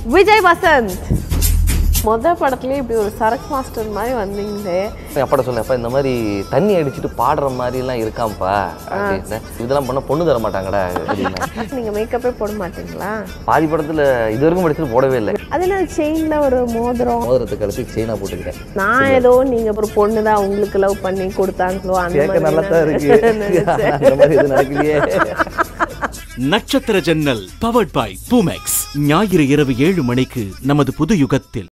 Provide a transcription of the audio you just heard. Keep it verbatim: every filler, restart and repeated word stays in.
விஜய் வசந்த் மொத படத்துலயே இப்படி ஒரு சரக்கு மாஸ்டர் மாதிரி வந்தீங்களே. அப்பட சொன்னேன்ப்பா இந்த மாதிரி தண்ணி அடிச்சுட்டு பாடுற மாதிரி எல்லாம் இருக்காம்ப்பா அப்படின்னு. இதெல்லாம் பண்ண பொண்ணு தர மாட்டாங்கடா. நீங்க மேக்கப்பே போட மாட்டீங்களா? பாதி படத்துல இது வரைக்கும் படிச்சுட்டு போடவே இல்லை. அது நான் செயின்ல ஒரு மோதிரம் மோதிரத்துக்கு அடுத்து செயினா போட்டுக்கிட்டேன். நான் ஏதோ நீங்க ஒரு பொண்ணு தான் உங்களுக்கு லவ் பண்ணி கொடுத்தாங்களோ அந்த மாதிரி நல்லா தான் இருக்கு. அந்த மாதிரி இது நடக்கலையே. நட்சத்திர ஜன்னல் பவர்ட் பை பூமெக்ஸ். ஞாயிறு இரவு ஏழு மணிக்கு நமது புது யுகத்தில்.